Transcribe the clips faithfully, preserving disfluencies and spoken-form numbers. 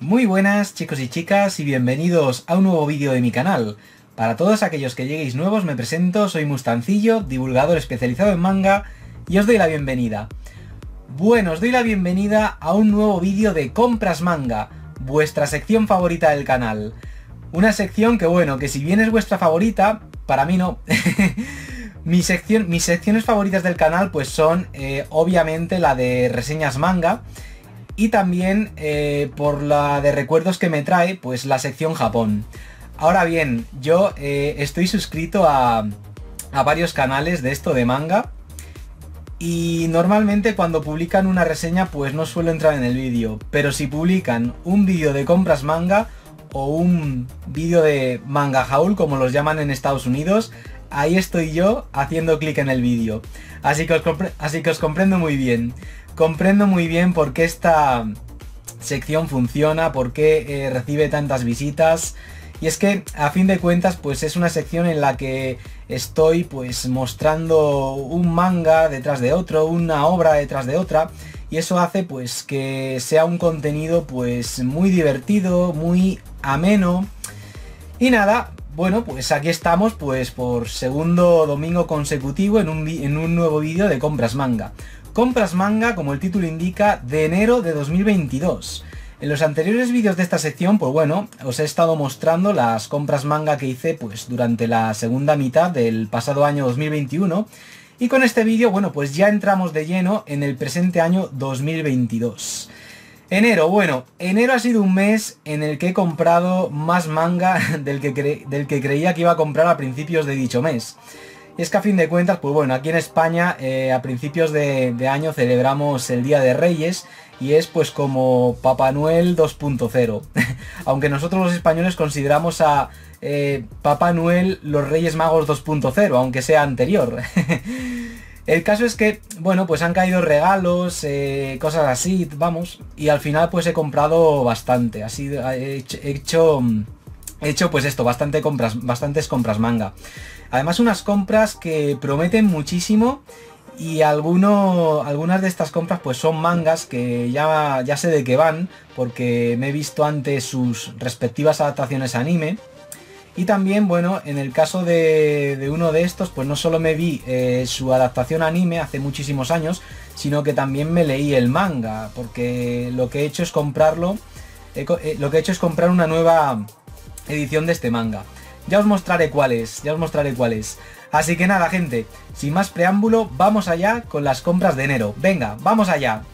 Muy buenas chicos y chicas y bienvenidos a un nuevo vídeo de mi canal. Para todos aquellos que lleguéis nuevos me presento, soy Mustancillo, divulgador especializado en manga y os doy la bienvenida. Bueno, os doy la bienvenida a un nuevo vídeo de Compras Manga, vuestra sección favorita del canal. Una sección que bueno, que si bien es vuestra favorita, para mí no. Mi sección, mis secciones favoritas del canal pues son eh, obviamente la de reseñas manga y también eh, por la de recuerdos que me trae pues la sección Japón. Ahora bien, yo eh, estoy suscrito a, a varios canales de esto de manga y normalmente cuando publican una reseña pues no suelo entrar en el vídeo, pero si publican un vídeo de compras manga o un vídeo de manga haul como los llaman en Estados Unidos, ahí estoy yo haciendo clic en el vídeo. Así que os así que os comprendo muy bien. Comprendo muy bien por qué esta sección funciona, por qué eh, recibe tantas visitas. Y es que a fin de cuentas pues es una sección en la que estoy pues mostrando un manga detrás de otro, una obra detrás de otra. Y eso hace pues que sea un contenido pues muy divertido, muy ameno. Y nada, bueno, pues aquí estamos pues por segundo domingo consecutivo en un, en un nuevo vídeo de Compras Manga. Compras Manga, como el título indica, de enero de dos mil veintidós. En los anteriores vídeos de esta sección, pues bueno, os he estado mostrando las compras manga que hice pues durante la segunda mitad del pasado año dos mil veintiuno. Y con este vídeo, bueno, pues ya entramos de lleno en el presente año dos mil veintidós. Enero, bueno, enero ha sido un mes en el que he comprado más manga del que, cre del que creía que iba a comprar a principios de dicho mes. Y es que a fin de cuentas, pues bueno, aquí en España eh, a principios de, de año celebramos el Día de Reyes y es pues como Papá Noel dos punto cero. Aunque nosotros los españoles consideramos a eh, Papá Noel los Reyes Magos dos punto cero, aunque sea anterior. El caso es que, bueno, pues han caído regalos, eh, cosas así, vamos, y al final pues he comprado bastante, así he hecho, he hecho, he hecho pues esto, bastante compras, bastantes compras manga. Además unas compras que prometen muchísimo y alguno, algunas de estas compras pues son mangas que ya, ya sé de qué van, porque me he visto antes sus respectivas adaptaciones a anime. Y también, bueno, en el caso de, de uno de estos, pues no solo me vi eh, su adaptación a anime hace muchísimos años, sino que también me leí el manga, porque lo que he hecho es comprarlo, eh, eh, lo que he hecho es comprar una nueva edición de este manga. Ya os mostraré cuál es, ya os mostraré cuál es. Así que nada, gente, sin más preámbulo, vamos allá con las compras de enero. Venga, vamos allá.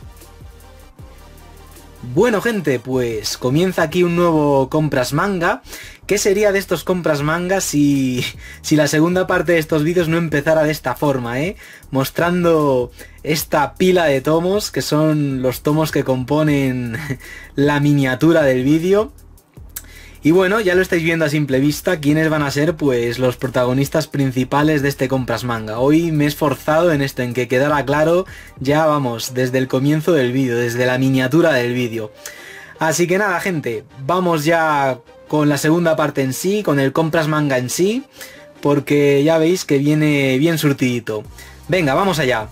Bueno, gente, pues comienza aquí un nuevo compras manga. ¿Qué sería de estos compras manga si, si la segunda parte de estos vídeos no empezara de esta forma, eh? Mostrando esta pila de tomos, que son los tomos que componen la miniatura del vídeo. Y bueno, ya lo estáis viendo a simple vista, quiénes van a ser pues los protagonistas principales de este compras manga. Hoy me he esforzado en esto, en que quedara claro, ya vamos, desde el comienzo del vídeo, desde la miniatura del vídeo. Así que nada, gente, vamos ya con la segunda parte en sí, con el compras manga en sí, porque ya veis que viene bien surtidito. Venga, vamos allá.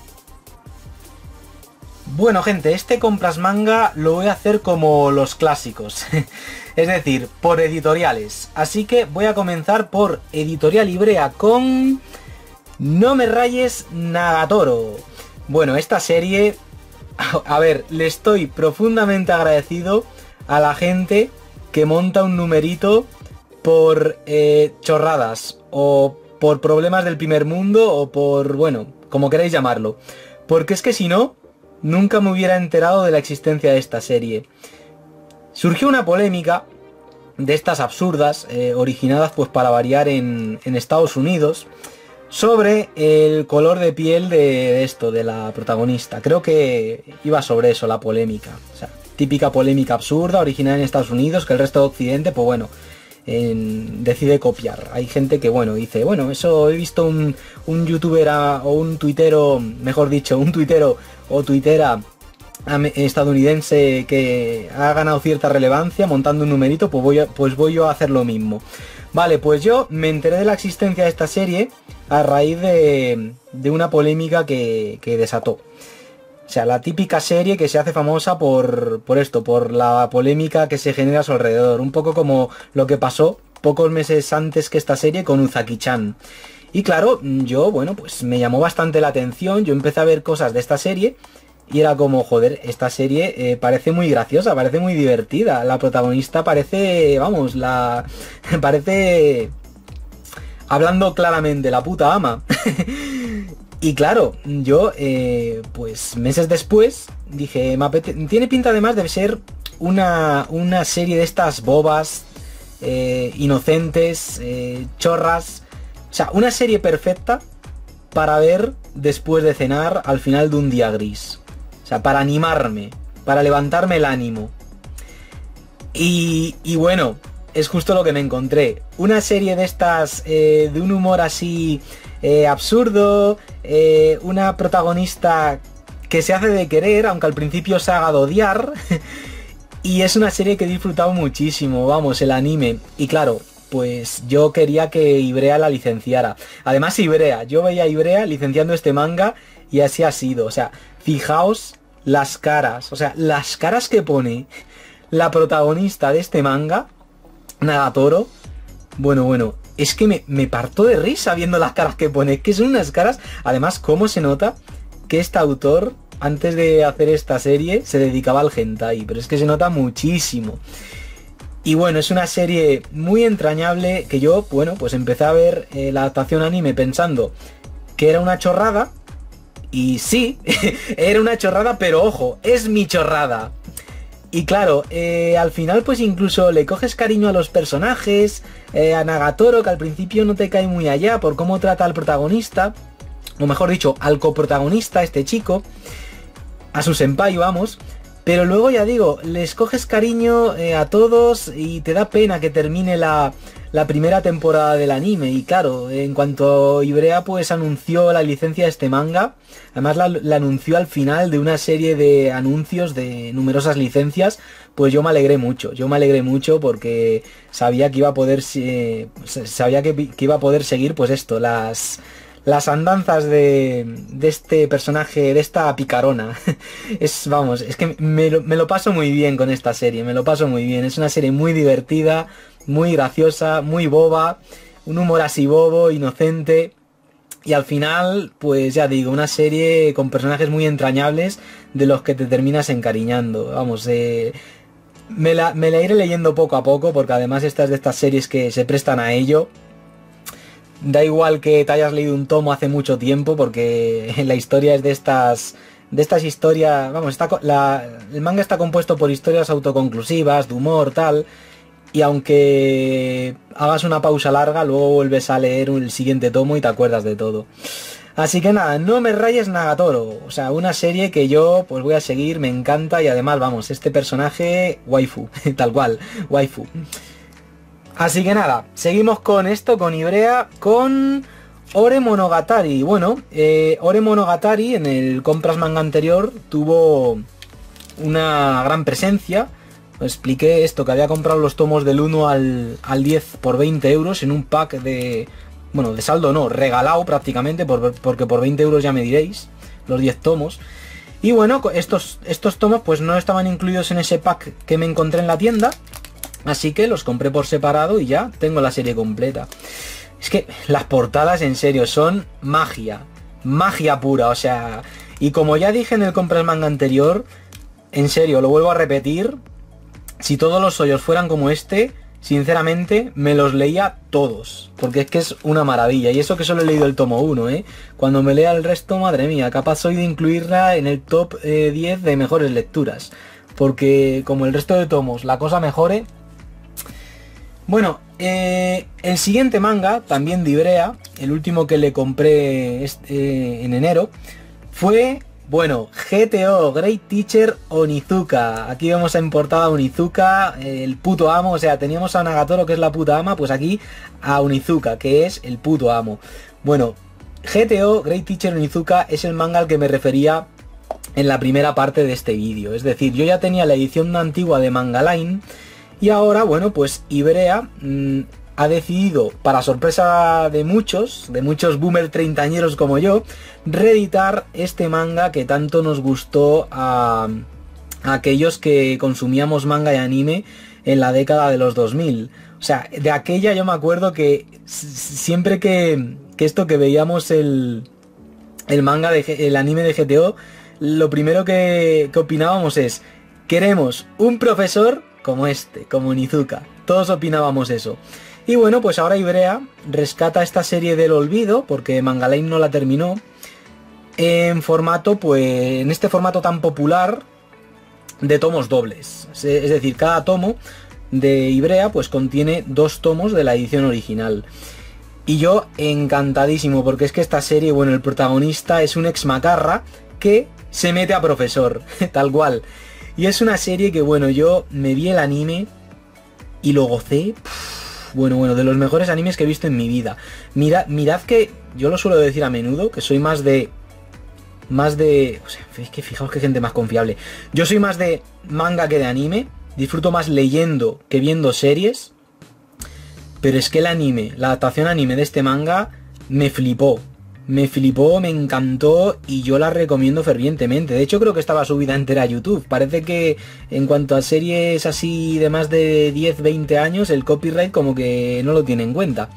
Bueno, gente, este compras manga lo voy a hacer como los clásicos, es decir, por editoriales. Así que voy a comenzar por Editorial Ibrea con No me rayes Nagatoro. Bueno, esta serie, a ver, le estoy profundamente agradecido a la gente que monta un numerito por eh, chorradas o por problemas del primer mundo o por, bueno, como queráis llamarlo. Porque es que si no, nunca me hubiera enterado de la existencia de esta serie. Surgió una polémica de estas absurdas, eh, originadas pues para variar en, en Estados Unidos, sobre el color de piel de, de esto, de la protagonista. Creo que iba sobre eso la polémica. O sea, típica polémica absurda, originada en Estados Unidos, que el resto de Occidente, pues bueno, en, decide copiar. Hay gente que, bueno, dice, bueno, eso he visto un, un youtuber a, o un tuitero, mejor dicho, un tuitero o tuitera estadounidense que ha ganado cierta relevancia montando un numerito, pues voy, a, pues voy yo a hacer lo mismo. Vale, pues yo me enteré de la existencia de esta serie a raíz de, de una polémica que, que desató. O sea, la típica serie que se hace famosa por, por esto, por la polémica que se genera a su alrededor. Un poco como lo que pasó pocos meses antes que esta serie con Uzaki-chan. Y claro, yo, bueno, pues me llamó bastante la atención. Yo empecé a ver cosas de esta serie y era como, joder, esta serie eh, parece muy graciosa, parece muy divertida. La protagonista parece, vamos, la... parece... hablando claramente, la puta ama. Y claro, yo, eh, pues meses después, dije, me apete- tiene pinta además de ser una, una serie de estas bobas, eh, inocentes, eh, chorras. O sea, una serie perfecta para ver después de cenar al final de un día gris. O sea, para animarme, para levantarme el ánimo. Y, y bueno, es justo lo que me encontré. Una serie de estas, eh, de un humor así... Eh, absurdo, eh, una protagonista que se hace de querer, aunque al principio se haga de odiar. Y es una serie que he disfrutado muchísimo, vamos, el anime. Y claro, pues yo quería que Ibrea la licenciara. Además Ibrea, yo veía a Ibrea licenciando este manga y así ha sido. O sea, fijaos las caras, o sea, las caras que pone la protagonista de este manga, Nagatoro. Bueno, bueno, es que me, me parto de risa viendo las caras que pone. Es que son unas caras... Además, cómo se nota que este autor, antes de hacer esta serie, se dedicaba al hentai. Pero es que se nota muchísimo. Y bueno, es una serie muy entrañable que yo, bueno, pues empecé a ver eh, la adaptación anime pensando que era una chorrada. Y sí, era una chorrada, pero ojo, es mi chorrada. Y claro, eh, al final pues incluso le coges cariño a los personajes, eh, a Nagatoro, que al principio no te cae muy allá por cómo trata al protagonista, o mejor dicho, al coprotagonista, este chico, a su senpai, vamos, pero luego ya digo, les coges cariño eh, a todos y te da pena que termine la, la primera temporada del anime. Y claro, en cuanto Ibrea pues anunció la licencia de este manga, además la, la anunció al final de una serie de anuncios de numerosas licencias, pues yo me alegré mucho, yo me alegré mucho porque sabía que iba a poder, eh, sabía que, que iba a poder seguir pues esto, las... las andanzas de, de este personaje, de esta picarona. Es, vamos, es que me lo, me lo paso muy bien con esta serie, me lo paso muy bien. Es una serie muy divertida, muy graciosa, muy boba, un humor así bobo, inocente. Y al final, pues ya digo, una serie con personajes muy entrañables de los que te terminas encariñando. Vamos, eh, me, la, me la iré leyendo poco a poco, porque además esta es de estas series que se prestan a ello. Da igual que te hayas leído un tomo hace mucho tiempo, porque la historia es de estas de estas historias, vamos, está, la, el manga está compuesto por historias autoconclusivas, de humor, tal, y aunque hagas una pausa larga, luego vuelves a leer el siguiente tomo y te acuerdas de todo. Así que nada, no me rayes Nagatoro, o sea, una serie que yo pues voy a seguir, me encanta, y además, vamos, este personaje, waifu, tal cual, waifu. Así que nada, seguimos con esto, con Ibrea, con Ore Monogatari. Bueno, eh, Ore Monogatari en el Compras Manga anterior tuvo una gran presencia. Os expliqué esto, que había comprado los tomos del uno al, al diez por veinte euros en un pack de... Bueno, de saldo no, regalado prácticamente, por, porque por veinte euros ya me diréis, los diez tomos. Y bueno, estos, estos tomos pues no estaban incluidos en ese pack que me encontré en la tienda. Así que los compré por separado y ya tengo la serie completa. Es que las portadas en serio son magia. Magia pura, o sea... Y como ya dije en el Compras Manga anterior, en serio, lo vuelvo a repetir, si todos los hoyos fueran como este, sinceramente me los leía todos. Porque es que es una maravilla. Y eso que solo he leído el tomo uno, ¿eh? Cuando me lea el resto, madre mía, capaz soy de incluirla en el top eh, diez de mejores lecturas. Porque como el resto de tomos la cosa mejore... Bueno, eh, el siguiente manga, también de Ibrea, el último que le compré este, eh, en enero, fue, bueno, G T O, Great Teacher Onizuka. Aquí vemos en portada a Onizuka, eh, el puto amo, o sea, teníamos a Nagatoro, que es la puta ama, pues aquí a Onizuka, que es el puto amo. Bueno, G T O, Great Teacher Onizuka, es el manga al que me refería en la primera parte de este vídeo. Es decir, yo ya tenía la edición antigua de Manga Line. Y ahora, bueno, pues Ibrea mmm, ha decidido, para sorpresa de muchos, de muchos boomer treintañeros como yo, reeditar este manga que tanto nos gustó a, a aquellos que consumíamos manga y anime en la década de los dos mil. O sea, de aquella yo me acuerdo que siempre que, que esto que veíamos el, el manga, de, el anime de G T O, lo primero que, que opinábamos es: queremos un profesor como este, como Onizuka. Todos opinábamos eso. Y bueno, pues ahora Ibrea rescata esta serie del olvido, porque Manga Line no la terminó, en formato, pues, en este formato tan popular de tomos dobles. Es decir, cada tomo de Ibrea pues contiene dos tomos de la edición original. Y yo encantadísimo, porque es que esta serie, bueno, el protagonista es un ex macarra que se mete a profesor, tal cual. Y es una serie que, bueno, yo me vi el anime y lo gocé. Pff, bueno, bueno, de los mejores animes que he visto en mi vida. Mira, mirad que yo lo suelo decir a menudo, que soy más de... Más de... O sea, es que fijaos qué gente más confiable. Yo soy más de manga que de anime. Disfruto más leyendo que viendo series. Pero es que el anime, la adaptación anime de este manga, me flipó. Me flipó, me encantó y yo la recomiendo fervientemente. De hecho creo que estaba subida entera a YouTube. Parece que en cuanto a series así de más de diez veinte años, el copyright como que no lo tiene en cuenta.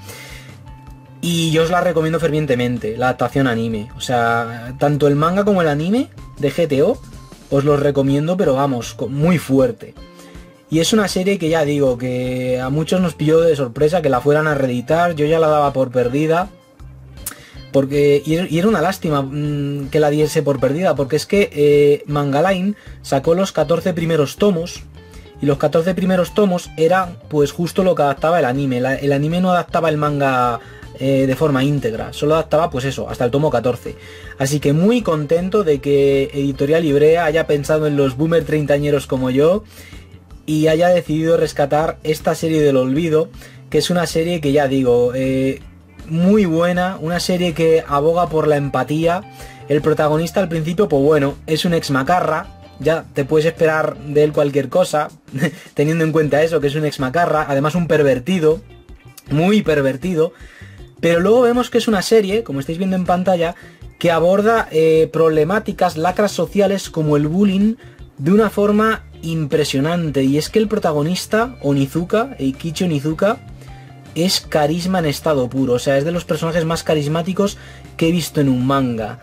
Y yo os la recomiendo fervientemente, la adaptación anime. O sea, tanto el manga como el anime de G T O os los recomiendo, pero vamos, muy fuerte. Y es una serie que ya digo, que a muchos nos pilló de sorpresa que la fueran a reeditar. Yo ya la daba por perdida. Porque, y era una lástima mmm, que la diese por perdida, porque es que eh, Manga Line sacó los catorce primeros tomos, y los catorce primeros tomos eran pues justo lo que adaptaba el anime. La, el anime no adaptaba el manga eh, de forma íntegra, solo adaptaba pues eso, hasta el tomo catorce. Así que muy contento de que Editorial Ibrea haya pensado en los boomer treintañeros como yo, y haya decidido rescatar esta serie del olvido, que es una serie que ya digo... Eh, muy buena, una serie que aboga por la empatía. El protagonista al principio, pues bueno, es un ex macarra, ya te puedes esperar de él cualquier cosa, teniendo en cuenta eso, que es un ex macarra, además un pervertido, muy pervertido, pero luego vemos que es una serie, como estáis viendo en pantalla, que aborda eh, problemáticas, lacras sociales como el bullying de una forma impresionante, y es que el protagonista, Onizuka, Eikichi Onizuka, es carisma en estado puro. O sea, es de los personajes más carismáticos que he visto en un manga.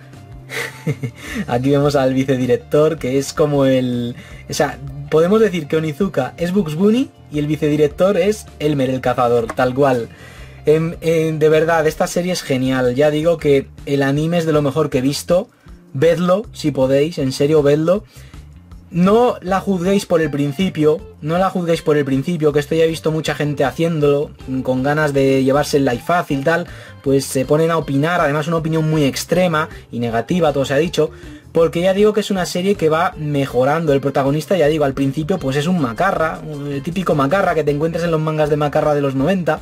Aquí vemos al vicedirector, que es como el... O sea, podemos decir que Onizuka es Bugs Bunny y el vicedirector es Elmer el cazador, tal cual. En, en, de verdad, esta serie es genial. Ya digo que el anime es de lo mejor que he visto. Vedlo, si podéis, en serio, vedlo. No la juzguéis por el principio, no la juzguéis por el principio, que esto ya he visto mucha gente haciéndolo, con ganas de llevarse el like fácil, tal, pues se ponen a opinar, además una opinión muy extrema y negativa, todo se ha dicho, porque ya digo que es una serie que va mejorando. El protagonista, ya digo, al principio pues es un macarra, el típico macarra que te encuentras en los mangas de macarra de los noventa,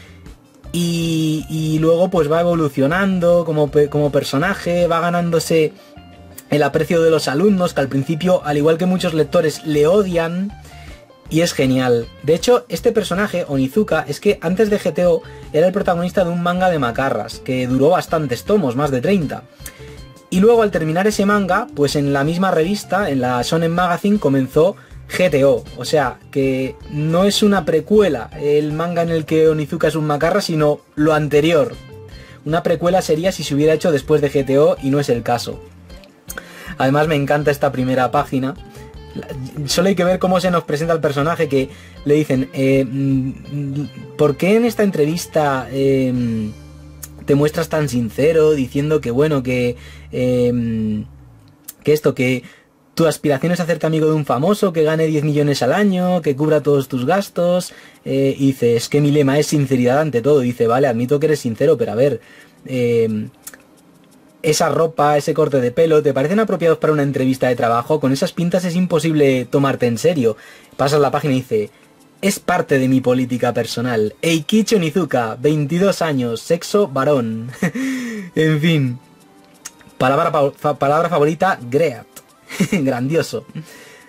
y, y luego pues va evolucionando como, como personaje, va ganándose el aprecio de los alumnos, que al principio, al igual que muchos lectores, le odian, y es genial. De hecho, este personaje, Onizuka, es que antes de G T O era el protagonista de un manga de macarras, que duró bastantes tomos, más de treinta. Y luego al terminar ese manga, pues en la misma revista, en la Shonen Magazine, comenzó G T O. O sea, que no es una precuela el manga en el que Onizuka es un macarra, sino lo anterior. Una precuela sería si se hubiera hecho después de G T O, y no es el caso. Además me encanta esta primera página. Solo hay que ver cómo se nos presenta el personaje, que le dicen, eh, ¿por qué en esta entrevista eh, te muestras tan sincero diciendo que bueno, que, eh, que esto, que tu aspiración es hacerte amigo de un famoso que gane diez millones al año, que cubra todos tus gastos? Eh, y dice, es que mi lema es sinceridad ante todo. Y dice, vale, admito que eres sincero, pero a ver... Eh, esa ropa, ese corte de pelo, ¿te parecen apropiados para una entrevista de trabajo? Con esas pintas es imposible tomarte en serio. Pasas la página y dice, es parte de mi política personal. Eikichi Onizuka, veintidós años, sexo varón. En fin. Palabra, fa, palabra favorita, Great. Grandioso.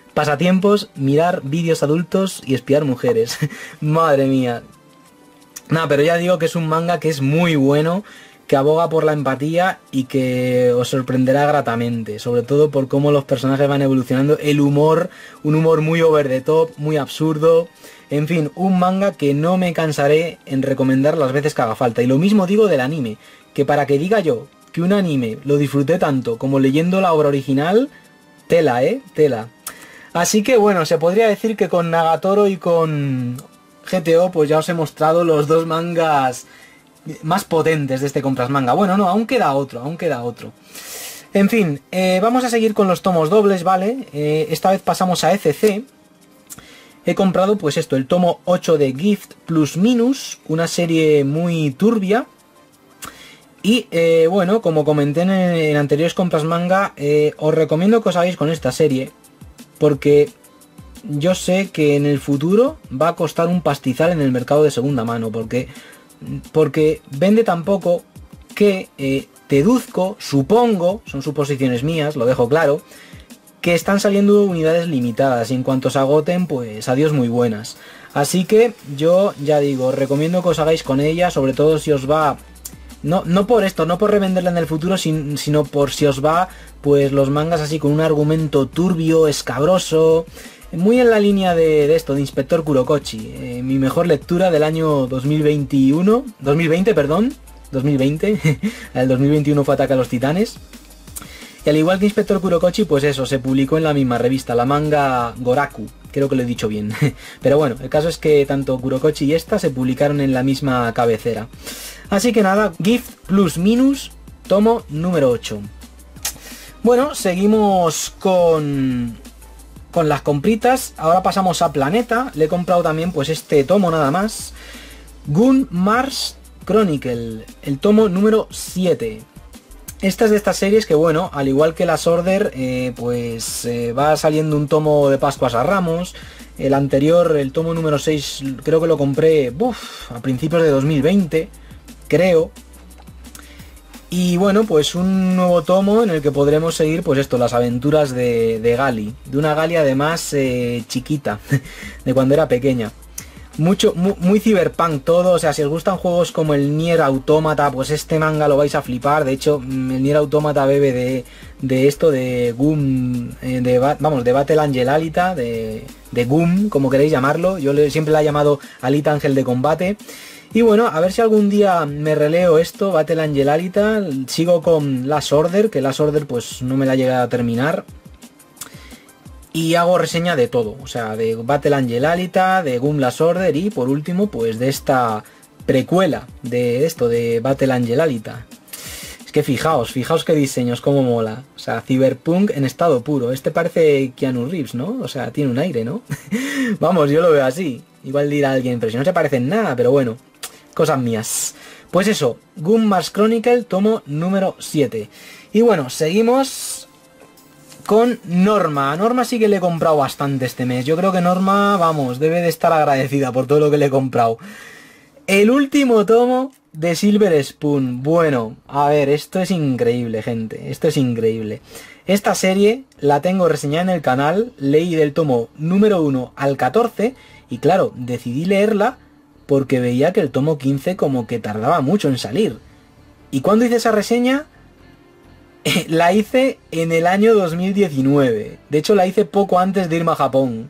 Pasatiempos, mirar vídeos adultos y espiar mujeres. Madre mía. Nada, pero ya digo que es un manga que es muy bueno, que aboga por la empatía y que os sorprenderá gratamente, sobre todo por cómo los personajes van evolucionando, el humor, un humor muy over the top, muy absurdo, en fin, un manga que no me cansaré en recomendar las veces que haga falta. Y lo mismo digo del anime, que para que diga yo que un anime lo disfruté tanto como leyendo la obra original, tela, eh, tela. Así que bueno, se podría decir que con Nagatoro y con G T O pues ya os he mostrado los dos mangas más potentes de este Compras Manga. Bueno, no, aún queda otro, aún queda otro. En fin, eh, vamos a seguir con los tomos dobles, ¿vale? Eh, esta vez pasamos a E C C. He comprado pues esto, el tomo ocho de Gift Plus Minus, una serie muy turbia. Y eh, bueno, como comenté en, en anteriores Compras Manga, eh, os recomiendo que os hagáis con esta serie, porque yo sé que en el futuro va a costar un pastizal en el mercado de segunda mano, porque, porque vende tan poco que eh, deduzco, supongo, son suposiciones mías, lo dejo claro, que están saliendo unidades limitadas y en cuanto se agoten, pues adiós muy buenas. Así que yo ya digo, recomiendo que os hagáis con ella, sobre todo si os va... No, no por esto, no por revenderla en el futuro, sin, sino por si os va, pues los mangas así con un argumento turbio, escabroso, muy en la línea de, de esto, de Inspector Kurokochi, eh, mi mejor lectura del año dos mil veintiuno, dos mil veinte, perdón, dos mil veinte, el dos mil veintiuno fue Ataque a los Titanes. Y al igual que Inspector Kurokochi, pues eso, se publicó en la misma revista, la manga Goraku, creo que lo he dicho bien. Pero bueno, el caso es que tanto Kurokochi y esta se publicaron en la misma cabecera. Así que nada, Gift Plus Minus, tomo número ocho. Bueno, seguimos con, con las compritas. Ahora pasamos a Planeta. Le he comprado también pues este tomo nada más. Gun Mars Chronicle, el tomo número siete. Esta es de estas series que, bueno, al igual que las Order, eh, pues eh, va saliendo un tomo de Pascuas a Ramos. El anterior, el tomo número seis, creo que lo compré uf, a principios de dos mil veinte, creo. Y bueno, pues un nuevo tomo en el que podremos seguir, pues esto, las aventuras de, de Gali. De una Gali además eh, chiquita, de cuando era pequeña. Mucho, muy, muy cyberpunk todo, o sea, si os gustan juegos como el Nier Automata, pues este manga lo vais a flipar. De hecho, el Nier Automata bebe de, de esto, de Gum, de, vamos, de Battle Angel Alita, de, de Gum, como queréis llamarlo. Yo le, siempre la he llamado Alita Ángel de Combate. Y bueno, a ver si algún día me releo esto, Battle Angel Alita. Sigo con Last Order, que Last Order pues no me la llega a terminar. Y hago reseña de todo, o sea, de Battle Angel Alita, de Gun Last Order y por último, pues de esta precuela de esto, de Battle Angel Alita. Es que fijaos, fijaos qué diseños, cómo mola. O sea, Cyberpunk en estado puro. Este parece Keanu Reeves, ¿no? O sea, tiene un aire, ¿no? Vamos, yo lo veo así. Igual dirá alguien, pero si no se parecen nada, pero bueno, cosas mías. Pues eso, Gun Mars Chronicle, tomo número siete. Y bueno, seguimos con Norma. A Norma sí que le he comprado bastante este mes. Yo creo que Norma, vamos, debe de estar agradecida por todo lo que le he comprado. El último tomo de Silver Spoon. Bueno, a ver, esto es increíble, gente. Esto es increíble. Esta serie la tengo reseñada en el canal. Leí del tomo número uno al catorce. Y claro, decidí leerla porque veía que el tomo quince como que tardaba mucho en salir. ¿Y cuándo hice esa reseña? La hice en el año dos mil diecinueve. De hecho la hice poco antes de irme a Japón.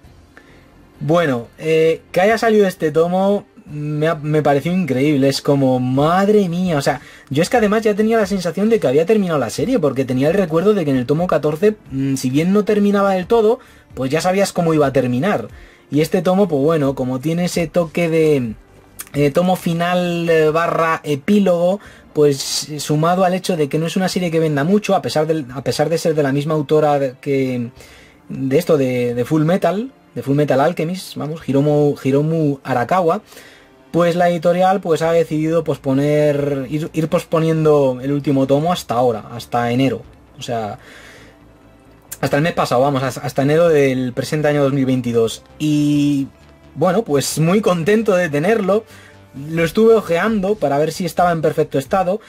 Bueno, eh, que haya salido este tomo me, ha, me pareció increíble. Es como, madre mía. O sea, yo es que además ya tenía la sensación de que había terminado la serie, porque tenía el recuerdo de que en el tomo catorce, mmm, si bien no terminaba del todo, pues ya sabías cómo iba a terminar. Y este tomo, pues bueno, como tiene ese toque de eh, tomo final eh, barra epílogo, pues sumado al hecho de que no es una serie que venda mucho, a pesar de, a pesar de ser de la misma autora que de esto, de, de Full Metal, de Full Metal Alchemist, vamos, Hiromu, Hiromu Arakawa, pues la editorial pues ha decidido posponer, ir, ir posponiendo el último tomo hasta ahora, hasta enero, o sea, hasta el mes pasado, vamos, hasta enero del presente año dos mil veintidós. Y bueno, pues muy contento de tenerlo. Lo estuve ojeando para ver si estaba en perfecto estado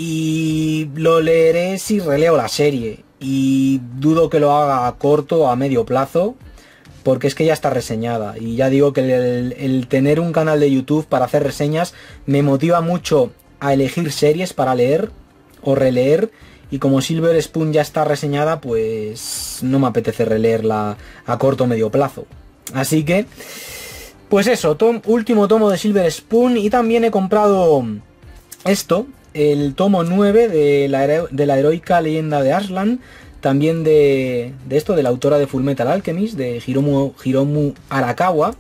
y lo leeré si releo la serie, y dudo que lo haga a corto o a medio plazo, porque es que ya está reseñada. Y ya digo que el, el tener un canal de YouTube para hacer reseñas me motiva mucho a elegir series para leer o releer. Y como Silver Spoon ya está reseñada, pues no me apetece releerla a corto o medio plazo. Así que, pues eso, tom, último tomo de Silver Spoon. Y también he comprado esto, el tomo nueve de la, de la heroica leyenda de Arslan. También de, de esto, de la autora de Fullmetal Alchemist, de Hiromu, Hiromu Arakawa.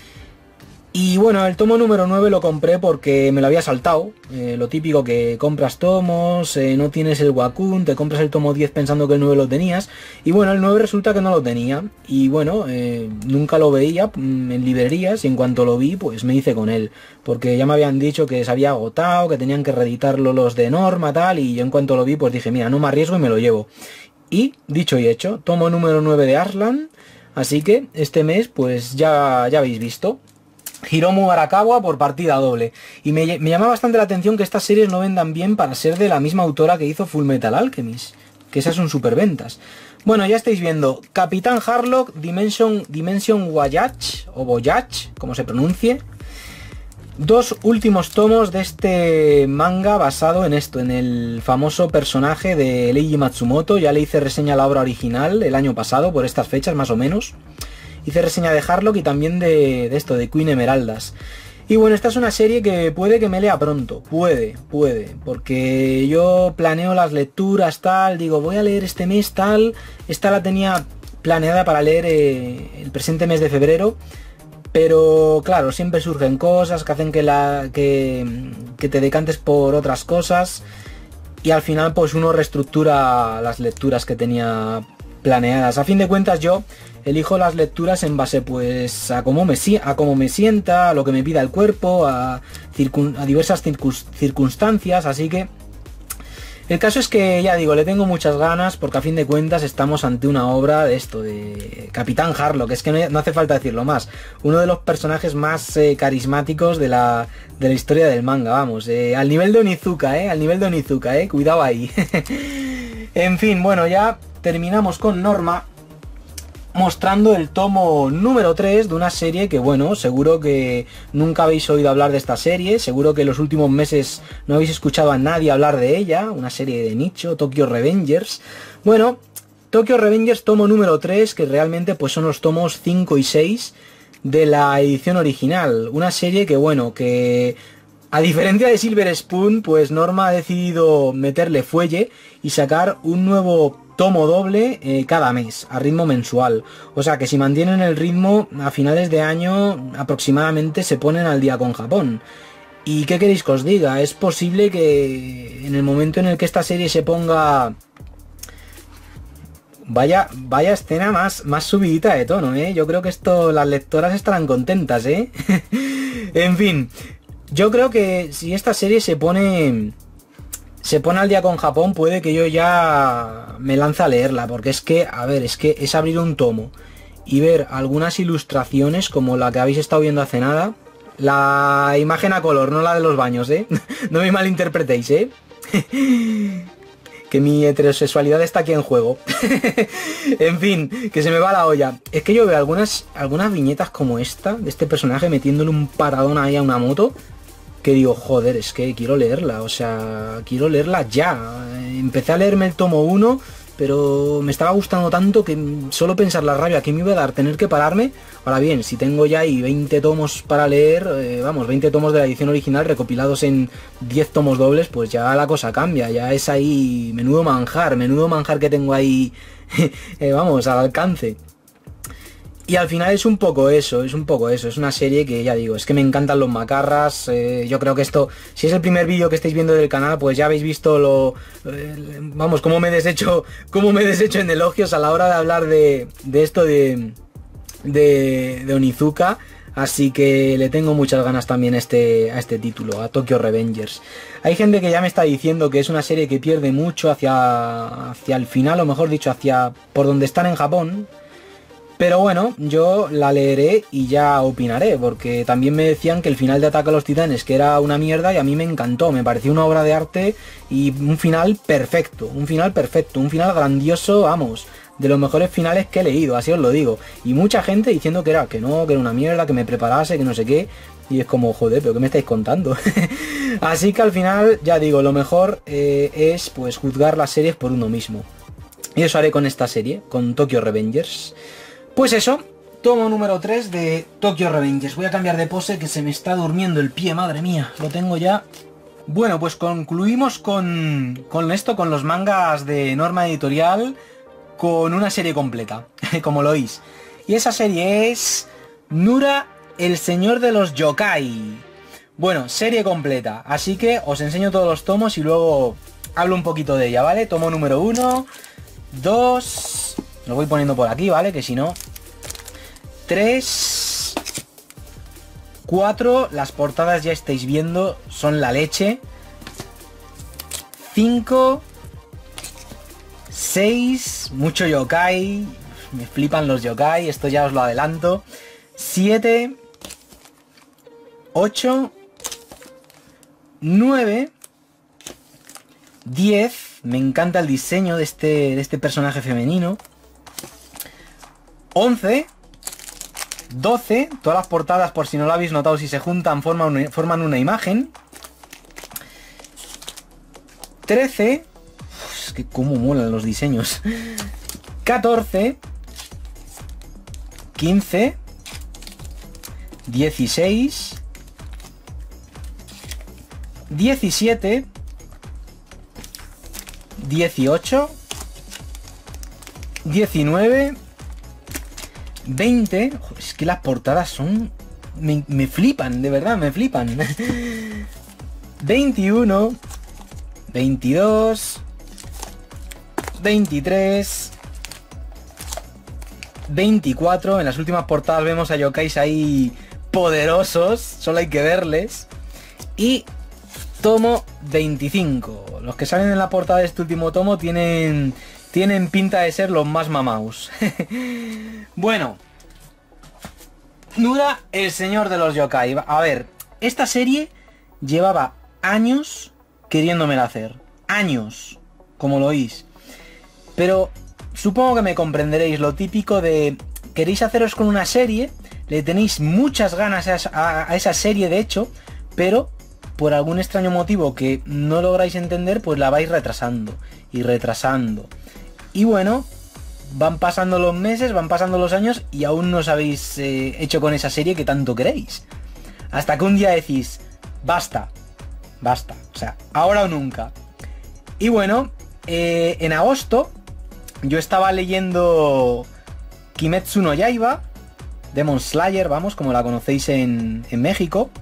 Y bueno, el tomo número nueve lo compré porque me lo había saltado. Eh, lo típico que compras tomos, eh, no tienes el Wakun, te compras el tomo diez pensando que el nueve lo tenías. Y bueno, el nueve resulta que no lo tenía. Y bueno, eh, nunca lo veía en librerías y en cuanto lo vi, pues me hice con él. Porque ya me habían dicho que se había agotado, que tenían que reeditarlo los de Norma, tal. Y yo en cuanto lo vi, pues dije, mira, no me arriesgo y me lo llevo. Y, dicho y hecho, tomo número nueve de Arslan. Así que este mes, pues ya, ya habéis visto. Hiromu Arakawa por partida doble. Y me, me llama bastante la atención que estas series no vendan bien para ser de la misma autora que hizo Fullmetal Alchemist. Que esas son superventas. Bueno, ya estáis viendo. Capitán Harlock, Dimension, Dimension Voyage, o Voyage, como se pronuncie. Dos últimos tomos de este manga basado en esto, en el famoso personaje de Leiji Matsumoto. Ya le hice reseña a la obra original el año pasado, por estas fechas más o menos. Hice reseña de Harlock y también de, de esto, de Queen Emeraldas. Y bueno, esta es una serie que puede que me lea pronto, puede, puede, porque yo planeo las lecturas, tal, digo, voy a leer este mes, tal, esta la tenía planeada para leer eh, el presente mes de febrero, pero claro, siempre surgen cosas que hacen que, la, que, que te decantes por otras cosas, y al final pues uno reestructura las lecturas que tenía planeadas. A fin de cuentas yo elijo las lecturas en base pues a cómo me, a cómo me sienta, a lo que me pida el cuerpo, a, circun, a diversas circunstancias, así que el caso es que ya digo, le tengo muchas ganas porque a fin de cuentas estamos ante una obra de esto, de Capitán Harlock, es que no, no hace falta decirlo más, uno de los personajes más eh, carismáticos de la, de la historia del manga, vamos, eh, al nivel de Onizuka, eh, al nivel de Onizuka, eh, cuidado ahí. En fin, bueno, ya terminamos con Norma, mostrando el tomo número tres de una serie que, bueno, seguro que nunca habéis oído hablar de esta serie, seguro que en los últimos meses no habéis escuchado a nadie hablar de ella, una serie de nicho, Tokyo Revengers. Bueno, Tokyo Revengers tomo número tres, que realmente pues son los tomos cinco y seis de la edición original, una serie que, bueno, que a diferencia de Silver Spoon, pues Norma ha decidido meterle fuelle y sacar un nuevo tomo doble eh, cada mes, a ritmo mensual. O sea que si mantienen el ritmo, a finales de año aproximadamente se ponen al día con Japón. ¿Y qué queréis que os diga? Es posible que en el momento en el que esta serie se ponga... Vaya, vaya escena más, más subidita de tono, ¿eh? Yo creo que esto, las lectoras estarán contentas, ¿eh? En fin, yo creo que si esta serie se pone... se pone al día con Japón, puede que yo ya me lance a leerla, porque es que, a ver, es que es abrir un tomo y ver algunas ilustraciones como la que habéis estado viendo hace nada, la imagen a color, no la de los baños, ¿eh? No me malinterpretéis, ¿eh? Que mi heterosexualidad está aquí en juego. En fin, que se me va la olla. Es que yo veo algunas, algunas viñetas como esta, de este personaje metiéndole un paradón ahí a una moto, que digo, joder, es que quiero leerla, o sea, quiero leerla ya. Empecé a leerme el tomo uno, pero me estaba gustando tanto que solo pensar la rabia que me iba a dar tener que pararme. Ahora bien, si tengo ya ahí veinte tomos para leer, eh, vamos, veinte tomos de la edición original recopilados en diez tomos dobles, pues ya la cosa cambia, ya es ahí menudo manjar, menudo manjar que tengo ahí, eh, vamos, al alcance. Y al final es un poco eso, es un poco eso, es una serie que ya digo, es que me encantan los macarras, eh, yo creo que esto, si es el primer vídeo que estáis viendo del canal, pues ya habéis visto lo, eh, vamos, cómo me desecho, cómo me desecho en elogios a la hora de hablar de, de esto de, de, de Onizuka, así que le tengo muchas ganas también a este, a este título, a Tokyo Revengers. Hay gente que ya me está diciendo que es una serie que pierde mucho hacia, hacia el final, o mejor dicho, hacia por donde están en Japón. Pero bueno, yo la leeré y ya opinaré, porque también me decían que el final de Ataque a los Titanes que era una mierda y a mí me encantó, me pareció una obra de arte y un final perfecto, un final perfecto, un final grandioso, vamos, de los mejores finales que he leído, así os lo digo. Y mucha gente diciendo que era que no, que era una mierda, que me preparase, que no sé qué. Y es como, joder, pero ¿qué me estáis contando? Así que al final, ya digo, lo mejor eh, es pues juzgar las series por uno mismo. Y eso haré con esta serie, con Tokyo Revengers. Pues eso, tomo número tres de Tokyo Revengers. Voy a cambiar de pose que se me está durmiendo el pie, madre mía. Lo tengo ya. Bueno, pues concluimos con, con esto, con los mangas de Norma Editorial, con una serie completa, como lo oís. Y esa serie es Nura, el señor de los yokai. Bueno, serie completa, así que os enseño todos los tomos y luego hablo un poquito de ella, ¿vale? Tomo número uno, dos, lo voy poniendo por aquí, ¿vale? Que si no... tres, cuatro, las portadas ya estáis viendo, son la leche. cinco, seis, mucho yokai, me flipan los yokai, esto ya os lo adelanto. siete, ocho, nueve, diez, me encanta el diseño de este, de este personaje femenino. once, doce, todas las portadas, por si no lo habéis notado, si se juntan forman una, forman una imagen. trece, uf, es que cómo molan los diseños. catorce, quince, dieciséis, diecisiete, dieciocho, diecinueve, veinte, es que las portadas son... Me, me flipan, de verdad, me flipan. veintiuno, veintidós, veintitrés, veinticuatro, en las últimas portadas vemos a yokais ahí poderosos, solo hay que verles. Y tomo veinticinco, los que salen en la portada de este último tomo tienen... Tienen pinta de ser los más mamaos. Bueno. Nura, el señor de los yokai. A ver, esta serie llevaba años queriéndomela hacer. Años, como lo oís. Pero supongo que me comprenderéis lo típico de... Queréis haceros con una serie, le tenéis muchas ganas a esa, a esa serie de hecho, pero... por algún extraño motivo que no lográis entender, pues la vais retrasando y retrasando. Y bueno, van pasando los meses, van pasando los años y aún no os habéis eh, hecho con esa serie que tanto queréis. Hasta que un día decís, basta, basta, o sea, ahora o nunca. Y bueno, eh, en agosto yo estaba leyendo Kimetsu no Yaiba, Demon Slayer, vamos, como la conocéis en, en México.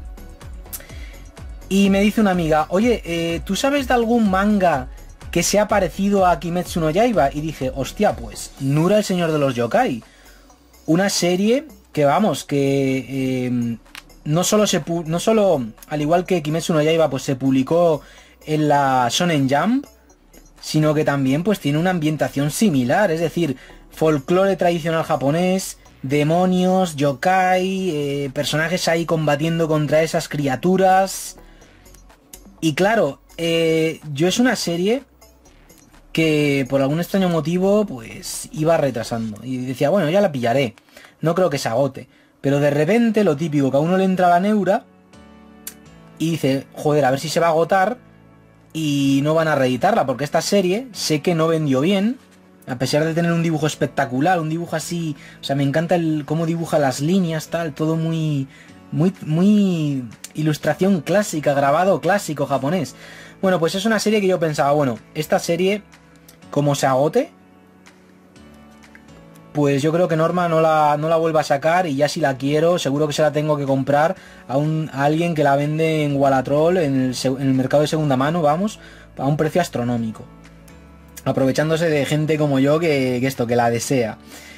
Y me dice una amiga, oye, eh, ¿tú sabes de algún manga que sea parecido a Kimetsu no Yaiba? Y dije, hostia, pues, Nura, el señor de los yokai. Una serie que, vamos, que eh, no solo se no solo, al igual que Kimetsu no Yaiba, pues se publicó en la Shonen Jump, sino que también pues tiene una ambientación similar, es decir, folclore tradicional japonés, demonios, yokai, eh, personajes ahí combatiendo contra esas criaturas. Y claro, eh, yo es una serie que por algún extraño motivo pues iba retrasando. Y decía, bueno, ya la pillaré. No creo que se agote. Pero de repente lo típico, que a uno le entra la neura y dice, joder, a ver si se va a agotar y no van a reeditarla. Porque esta serie sé que no vendió bien. A pesar de tener un dibujo espectacular, un dibujo así... O sea, me encanta el cómo dibuja las líneas, tal, todo muy... Muy, muy ilustración clásica, grabado clásico japonés. Bueno, pues es una serie que yo pensaba, bueno, esta serie, como se agote, pues yo creo que Norma no la, no la vuelva a sacar y ya si la quiero, seguro que se la tengo que comprar a, un, a alguien que la vende en Wallatroll, en el, en el mercado de segunda mano, vamos, a un precio astronómico. Aprovechándose de gente como yo que, que esto, que la desea.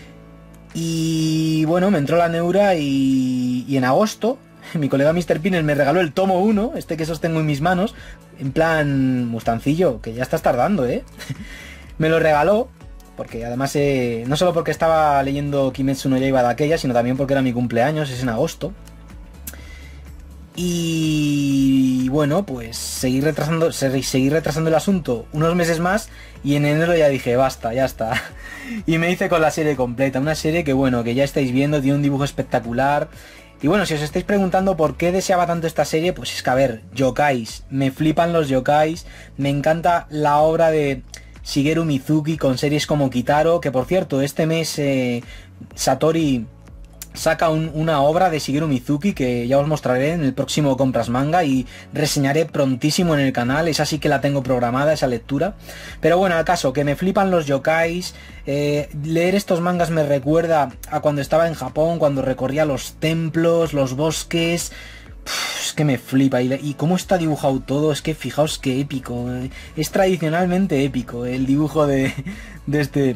Y bueno, me entró la neura y, y en agosto mi colega mister Pines me regaló el tomo uno, este que sostengo en mis manos, en plan, Mustancillo, que ya estás tardando, ¿eh? Me lo regaló, porque además, eh, no solo porque estaba leyendo Kimetsu no Yaiba de aquella, sino también porque era mi cumpleaños, es en agosto. Y bueno, pues seguir retrasando, seguir retrasando el asunto unos meses más y en enero ya dije, basta, ya está. Y me hice con la serie completa, una serie que bueno, que ya estáis viendo, tiene un dibujo espectacular. Y bueno, si os estáis preguntando por qué deseaba tanto esta serie, pues es que a ver, yokais, me flipan los yokais, me encanta la obra de Shigeru Mizuki con series como Kitaro, que por cierto, este mes eh, Satori saca un, una obra de Shigeru Mizuki que ya os mostraré en el próximo Compras Manga y reseñaré prontísimo en el canal. Esa sí que la tengo programada, esa lectura. Pero bueno, al caso, que me flipan los yokais. Eh, leer estos mangas me recuerda a cuando estaba en Japón, cuando recorría los templos, los bosques. Uf, es que me flipa. Y, y cómo está dibujado todo, es que fijaos qué épico. Es tradicionalmente épico el dibujo de, de, este,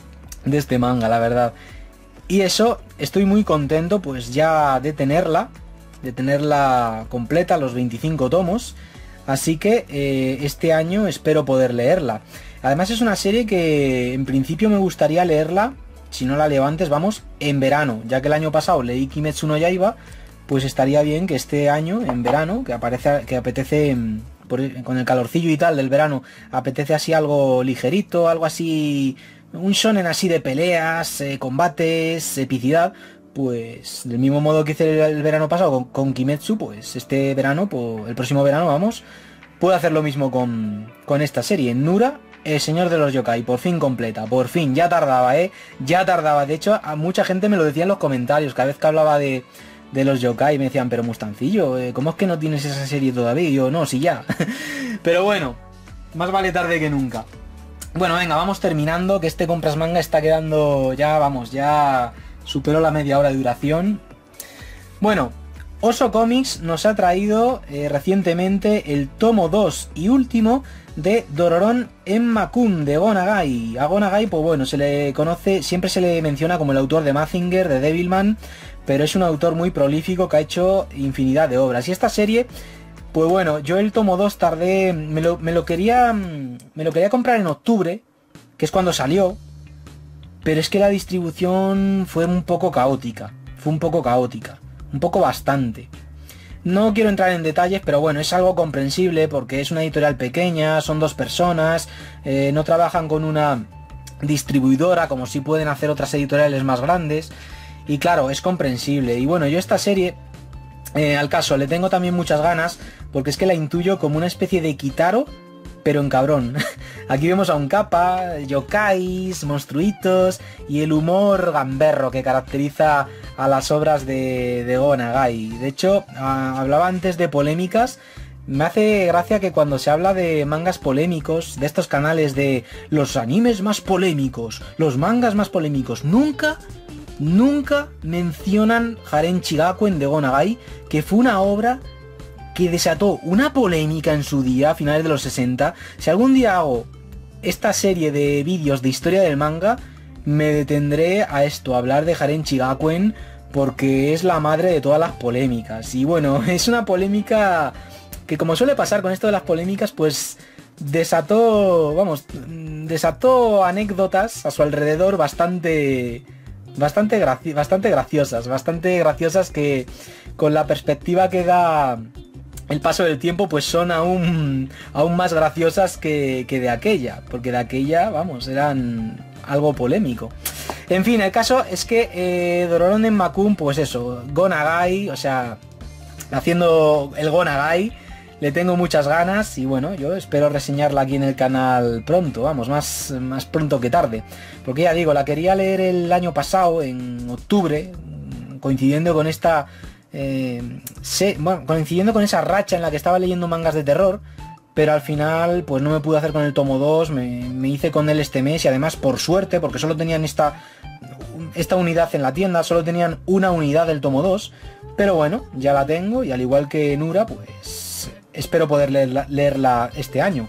de este manga, la verdad. Y eso, estoy muy contento pues ya de tenerla, de tenerla completa, los veinticinco tomos, así que eh, este año espero poder leerla. Además es una serie que en principio me gustaría leerla, si no la leo antes, vamos, en verano, ya que el año pasado leí Kimetsu no Yaiba, pues estaría bien que este año, en verano, que, aparece, que apetece, por, con el calorcillo y tal del verano, apetece así algo ligerito, algo así... un shonen así de peleas, eh, combates, epicidad, pues del mismo modo que hice el, el verano pasado con, con Kimetsu, pues este verano, pues, el próximo verano, vamos, puedo hacer lo mismo con, con esta serie. Nura, el señor de los yokai, por fin completa, por fin, ya tardaba, eh, ya tardaba. De hecho, a mucha gente me lo decía en los comentarios, cada vez que hablaba de, de los yokai, me decían, pero Mustancillo, eh, ¿cómo es que no tienes esa serie todavía? Y yo, no, sí ya. Pero bueno, más vale tarde que nunca. Bueno, venga, vamos terminando, que este Compras Manga está quedando ya, vamos, ya superó la media hora de duración. Bueno, Oso Comics nos ha traído eh, recientemente el tomo dos y último de Dororon Enma-kun de Go Nagai. A Go Nagai, pues bueno, se le conoce, siempre se le menciona como el autor de Mazinger, de Devilman, pero es un autor muy prolífico que ha hecho infinidad de obras. Y esta serie... pues bueno, yo el tomo dos tardé, me lo, me lo quería me lo quería comprar en octubre, que es cuando salió, pero es que la distribución fue un poco caótica, fue un poco caótica, un poco bastante. No quiero entrar en detalles, pero bueno, es algo comprensible porque es una editorial pequeña, son dos personas, eh, no trabajan con una distribuidora como si pueden hacer otras editoriales más grandes, y claro, es comprensible. Y bueno, yo esta serie... Eh, al caso, le tengo también muchas ganas, porque es que la intuyo como una especie de Kitaro, pero en cabrón. Aquí vemos a un Kappa, yokais, monstruitos y el humor gamberro que caracteriza a las obras de, de Go Nagai. De hecho, a, hablaba antes de polémicas. Me hace gracia que cuando se habla de mangas polémicos, de estos canales de los animes más polémicos, los mangas más polémicos, nunca... nunca mencionan Haren Chigakuen de Go Nagai, que fue una obra que desató una polémica en su día, a finales de los sesenta. Si algún día hago esta serie de vídeos de historia del manga, me detendré a esto, a hablar de Haren Chigakuen, porque es la madre de todas las polémicas. Y bueno, es una polémica que, como suele pasar con esto de las polémicas, pues desató, vamos, desató anécdotas a su alrededor bastante... Bastante, graci bastante graciosas, bastante graciosas que con la perspectiva que da el paso del tiempo pues son aún, aún más graciosas que, que de aquella, porque de aquella, vamos, eran algo polémico. En fin, el caso es que eh, Dororon Enma-kun, pues eso, Go Nagai, o sea, haciendo el Go Nagai, le tengo muchas ganas y bueno, yo espero reseñarla aquí en el canal pronto, vamos, más, más pronto que tarde. Porque ya digo, la quería leer el año pasado, en octubre, coincidiendo con esta... Eh, se, bueno, coincidiendo con esa racha en la que estaba leyendo mangas de terror, pero al final pues no me pude hacer con el tomo dos, me, me hice con él este mes y además por suerte, porque solo tenían esta, esta unidad en la tienda, solo tenían una unidad del tomo dos, pero bueno, ya la tengo y al igual que Nura, pues... espero poder leerla, leerla este año.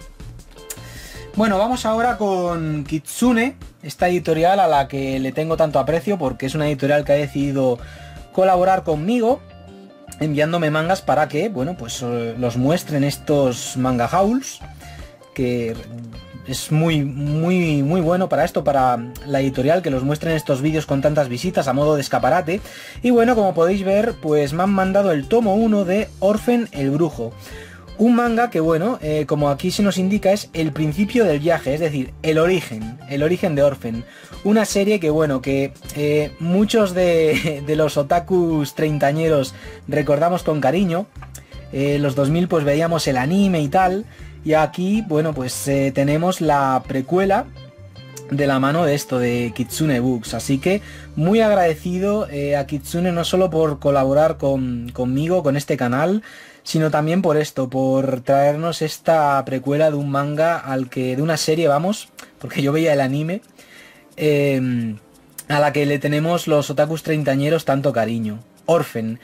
Bueno, vamos ahora con Kitsune, esta editorial a la que le tengo tanto aprecio porque es una editorial que ha decidido colaborar conmigo enviándome mangas para que, bueno, pues los muestren estos manga hauls que es muy, muy, muy bueno para esto, para la editorial, que los muestren estos vídeos con tantas visitas a modo de escaparate. Y bueno, como podéis ver, pues me han mandado el tomo uno de Orphen el Brujo. Un manga que, bueno, eh, como aquí se nos indica, es el principio del viaje, es decir, el origen, el origen de Orphen. Una serie que, bueno, que eh, muchos de, de los otakus treintañeros recordamos con cariño. Eh, los dos mil pues veíamos el anime y tal, y aquí, bueno, pues eh, tenemos la precuela de la mano de esto, de Kitsune Books. Así que muy agradecido eh, a Kitsune, no solo por colaborar con, conmigo, con este canal, sino también por esto, por traernos esta precuela de un manga al que, de una serie, vamos, porque yo veía el anime, eh, a la que le tenemos los otakus treintañeros tanto cariño. Orphen.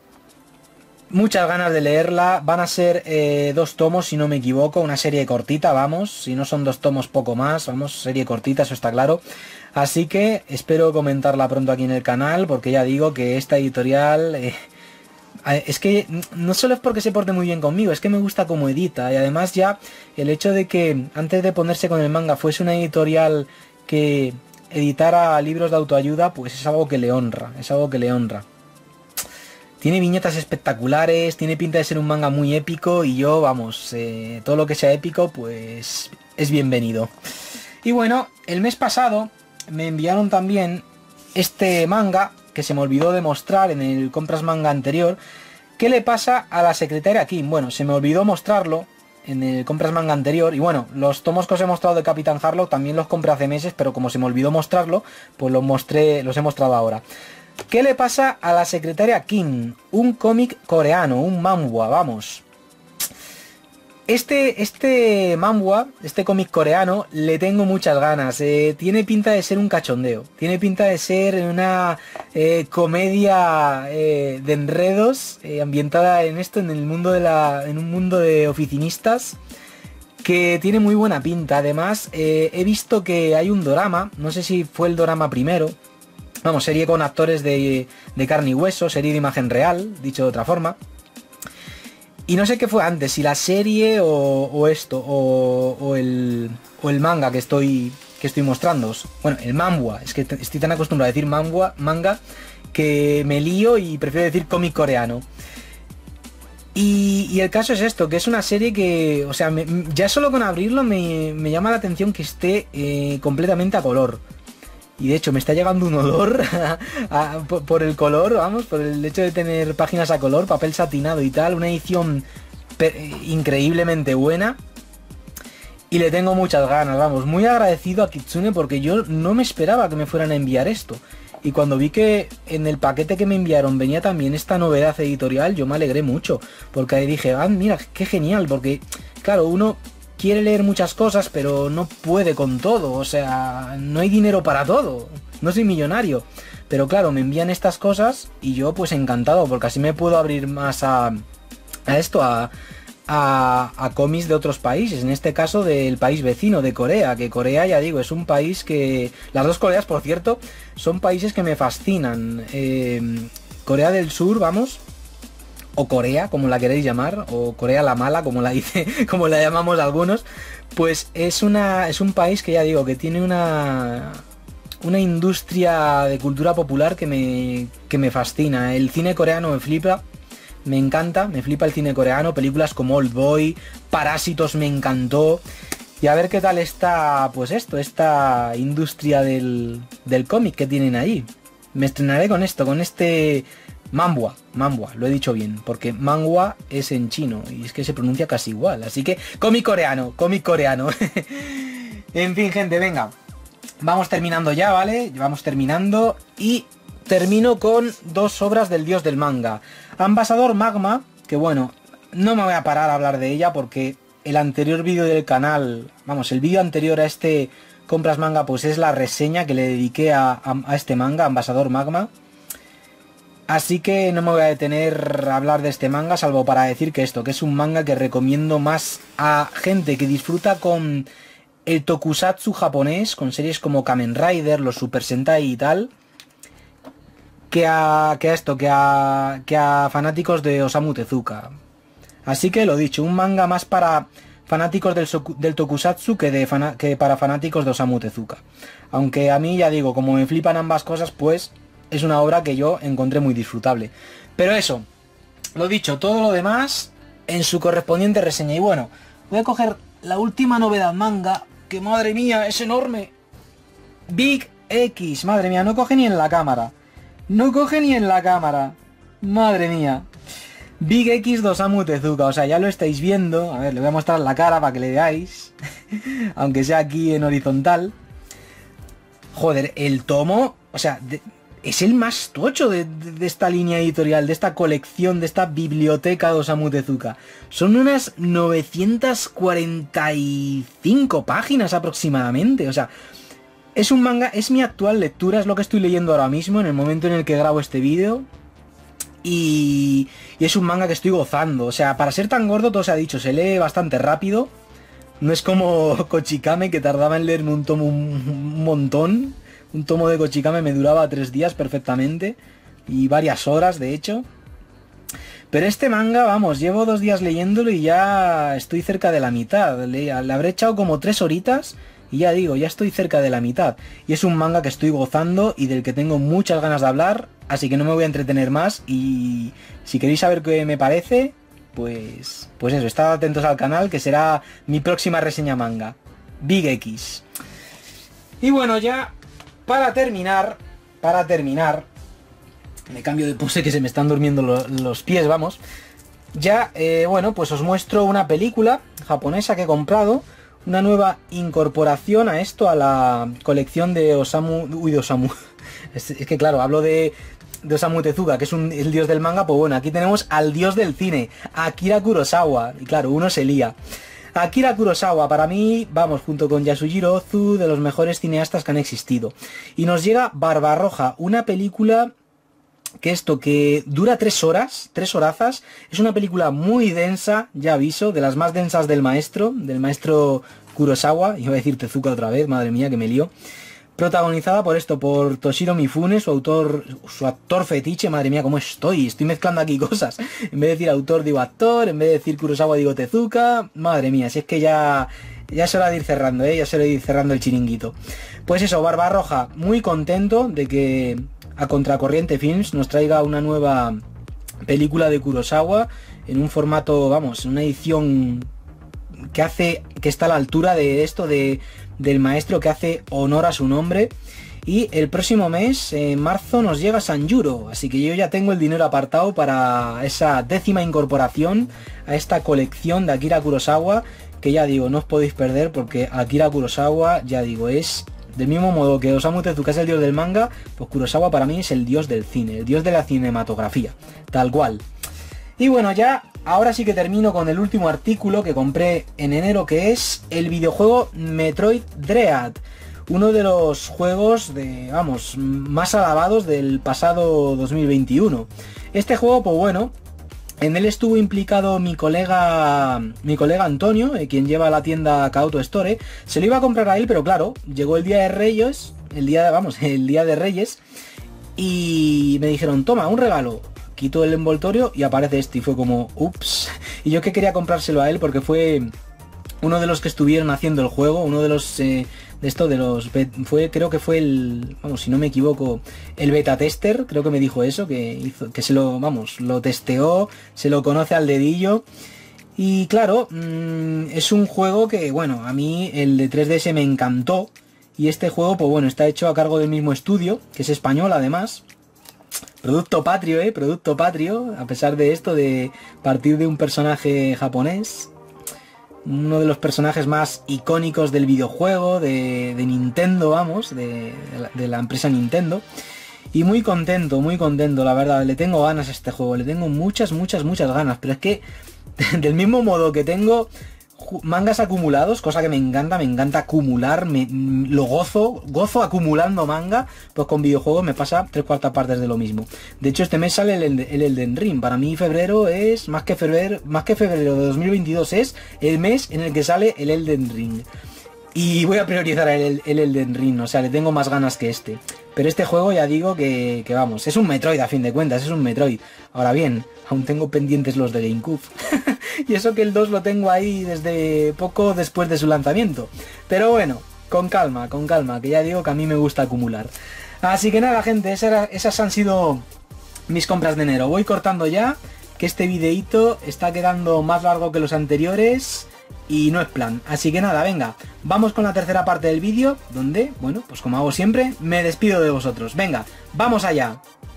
Muchas ganas de leerla. Van a ser eh, dos tomos, si no me equivoco, una serie cortita, vamos, si no son dos tomos, poco más, vamos, serie cortita, eso está claro. Así que espero comentarla pronto aquí en el canal, porque ya digo que esta editorial... Eh, es que no solo es porque se porte muy bien conmigo, es que me gusta cómo edita, y además ya el hecho de que antes de ponerse con el manga fuese una editorial que editara libros de autoayuda, pues es algo que le honra, es algo que le honra. Tiene viñetas espectaculares, tiene pinta de ser un manga muy épico, y yo, vamos, eh, todo lo que sea épico, pues es bienvenido. Y bueno, el mes pasado me enviaron también este manga, que se me olvidó de mostrar en el Compras Manga anterior. ¿Qué le pasa a la secretaria Kim? Bueno, se me olvidó mostrarlo en el Compras Manga anterior, y bueno, los tomos que os he mostrado de Capitán Harlock también los compré hace meses, pero como se me olvidó mostrarlo, pues los mostré, los he mostrado ahora. ¿Qué le pasa a la secretaria Kim? Un cómic coreano, un manhwa, vamos. Este, este manhwa, este cómic coreano, le tengo muchas ganas. Eh, tiene pinta de ser un cachondeo. Tiene pinta de ser una eh, comedia eh, de enredos, eh, ambientada en esto, en el mundo de la, en un mundo de oficinistas, que tiene muy buena pinta. Además, eh, he visto que hay un dorama, no sé si fue el dorama primero. Vamos, serie con actores de, de carne y hueso, serie de imagen real, dicho de otra forma. Y no sé qué fue antes, si la serie o, o esto, o, o, el, o el manga que estoy, que estoy mostrándoos. Bueno, el manhwa, es que estoy tan acostumbrado a decir manhwa, manga, que me lío y prefiero decir cómic coreano. Y, y el caso es esto, que es una serie que, o sea, me, ya solo con abrirlo me, me llama la atención que esté eh, completamente a color. Y de hecho me está llegando un olor a, a, por, por el color, vamos, por el hecho de tener páginas a color, papel satinado y tal, una edición increíblemente buena. Y le tengo muchas ganas, vamos, muy agradecido a Kitsune, porque yo no me esperaba que me fueran a enviar esto. Y cuando vi que en el paquete que me enviaron venía también esta novedad editorial, yo me alegré mucho, porque ahí dije, ah, mira, qué genial, porque claro, uno quiere leer muchas cosas, pero no puede con todo, o sea, no hay dinero para todo, no soy millonario. Pero claro, me envían estas cosas y yo pues encantado, porque así me puedo abrir más a, a esto, a, a, a cómics de otros países, en este caso del país vecino, de Corea, que Corea, ya digo, es un país que... Las dos Coreas, por cierto, son países que me fascinan. Eh, Corea del Sur, vamos... o Corea, como la queréis llamar, o Corea la mala, como la dice, como la llamamos algunos, pues es una es un país que ya digo que tiene una una industria de cultura popular que me que me fascina. El cine coreano me flipa, me encanta, me flipa el cine coreano, películas como Old Boy, Parásitos me encantó. Y a ver qué tal está, pues esto, esta industria del del cómic que tienen ahí. Me estrenaré con esto, con este manhwa, manhwa, lo he dicho bien, porque manhwa es en chino y es que se pronuncia casi igual, así que cómic coreano, cómic coreano. En fin, gente, venga, vamos terminando ya, ¿vale? Vamos terminando y termino con dos obras del dios del manga. Ambasador Magma, que bueno, no me voy a parar a hablar de ella porque el anterior vídeo del canal, vamos, el vídeo anterior a este Compras Manga, pues es la reseña que le dediqué a, a, a este manga, Ambasador Magma. Así que no me voy a detener a hablar de este manga, salvo para decir que esto, que es un manga que recomiendo más a gente que disfruta con el tokusatsu japonés, con series como Kamen Rider, los Super Sentai y tal, que a, que a esto, que a, que a fanáticos de Osamu Tezuka. Así que lo dicho, un manga más para fanáticos del, del tokusatsu que, de fana que para fanáticos de Osamu Tezuka. Aunque a mí, ya digo, como me flipan ambas cosas, pues es una obra que yo encontré muy disfrutable. Pero eso, lo dicho, todo lo demás en su correspondiente reseña. Y bueno, voy a coger la última novedad manga, que madre mía, es enorme. Big X, madre mía, no coge ni en la cámara. No coge ni en la cámara. Madre mía. Big X de Osamu Tezuka, o sea, ya lo estáis viendo. A ver, le voy a mostrar la cara para que le veáis. Aunque sea aquí en horizontal. Joder, el tomo, o sea, de, es el más tocho de, de, de esta línea editorial, de esta colección, de esta biblioteca de Osamu Tezuka. Son unas novecientas cuarenta y cinco páginas aproximadamente, o sea... Es un manga, es mi actual lectura, es lo que estoy leyendo ahora mismo, en el momento en el que grabo este vídeo. Y, y es un manga que estoy gozando. O sea, para ser tan gordo, todo se ha dicho, se lee bastante rápido. No es como Kochikame, que tardaba en leerme un tomo un, un montón. Un tomo de Kochikame me duraba tres días perfectamente. Y varias horas, de hecho. Pero este manga, vamos, llevo dos días leyéndolo y ya estoy cerca de la mitad. Le, le habré echado como tres horitas. Y ya digo, ya estoy cerca de la mitad. Y es un manga que estoy gozando y del que tengo muchas ganas de hablar. Así que no me voy a entretener más. Y si queréis saber qué me parece, pues, pues eso, estad atentos al canal, que será mi próxima reseña manga. Big X. Y bueno, ya para terminar, para terminar, me cambio de pose que se me están durmiendo lo, los pies, vamos. Ya, eh, bueno, pues os muestro una película japonesa que he comprado. Una nueva incorporación a esto, a la colección de Osamu... Uy, de Osamu. Es, es que claro, hablo de, de Osamu Tezuka, que es un, el dios del manga. Pues bueno, aquí tenemos al dios del cine, Akira Kurosawa. Y claro, uno se lía. Akira Kurosawa, para mí, vamos, junto con Yasujiro Ozu, de los mejores cineastas que han existido. Y nos llega Barbarroja, una película... que esto, que dura tres horas, tres horazas, es una película muy densa, ya aviso, de las más densas del maestro, del maestro Kurosawa, iba a decir Tezuka otra vez, madre mía, que me lío, protagonizada por esto, por Toshiro Mifune, su autor, su actor fetiche, madre mía, cómo estoy, estoy mezclando aquí cosas, en vez de decir autor digo actor, en vez de decir Kurosawa digo Tezuka, madre mía, si es que ya... Ya es hora de ir cerrando, ¿eh? Ya se lo ir cerrando el chiringuito. Pues eso, Barbarroja, muy contento de que a Contracorriente Films nos traiga una nueva película de Kurosawa en un formato, vamos, una edición que hace, que está a la altura de esto, de, del maestro, que hace honor a su nombre. Y el próximo mes, en marzo, nos llega Sanjuro, así que yo ya tengo el dinero apartado para esa décima incorporación a esta colección de Akira Kurosawa, que ya digo, no os podéis perder porque Akira Kurosawa, ya digo, es del mismo modo que Osamu Tezuka es el dios del manga, pues Kurosawa para mí es el dios del cine, el dios de la cinematografía, tal cual. Y bueno, ya ahora sí que termino con el último artículo que compré en enero, que es el videojuego Metroid Dread, uno de los juegos de, vamos, más alabados del pasado dos mil veintiuno. Este juego, pues bueno, en él estuvo implicado mi colega mi colega Antonio, eh, quien lleva la tienda Kauto Store. Se lo iba a comprar a él, pero claro, llegó el día de Reyes, el día de, vamos, el día de Reyes, y me dijeron, toma, un regalo. Quito el envoltorio y aparece este, y fue como, ups. Y yo que quería comprárselo a él porque fue uno de los que estuvieron haciendo el juego, uno de los... Eh, de esto de los... fue creo que fue el... vamos, si no me equivoco, el beta tester, creo que me dijo eso, que hizo, que se lo, vamos, lo testeó, se lo conoce al dedillo. Y claro, mmm, es un juego que, bueno, a mí el de tres D S me encantó. Y este juego, pues bueno, está hecho a cargo del mismo estudio, que es español además. Producto patrio, eh, producto patrio, a pesar de esto, de partir de un personaje japonés. Uno de los personajes más icónicos del videojuego, de, de Nintendo, vamos, de, de, la, de la empresa Nintendo. Y muy contento, muy contento, la verdad. Le tengo ganas a este juego, le tengo muchas, muchas, muchas ganas. Pero es que, del mismo modo que tengo mangas acumulados, cosa que me encanta, me encanta acumular, me, lo gozo, gozo acumulando manga, pues con videojuegos me pasa tres cuartas partes de lo mismo. De hecho, este mes sale el, el Elden Ring. Para mí febrero es, más que febrero, más que febrero de dos mil veintidós, es el mes en el que sale el Elden Ring. Y voy a priorizar el, el Elden Ring, o sea, le tengo más ganas que este. Pero este juego ya digo que, que vamos, es un Metroid a fin de cuentas, es un Metroid. Ahora bien, aún tengo pendientes los de GameCube. Y eso que el dos lo tengo ahí desde poco después de su lanzamiento. Pero bueno, con calma, con calma, que ya digo que a mí me gusta acumular. Así que nada, gente, esas, esas han sido mis compras de enero. Voy cortando ya, que este videíto está quedando más largo que los anteriores y no es plan. Así que nada, venga, vamos con la tercera parte del vídeo, donde, bueno, pues como hago siempre, me despido de vosotros. Venga, vamos allá.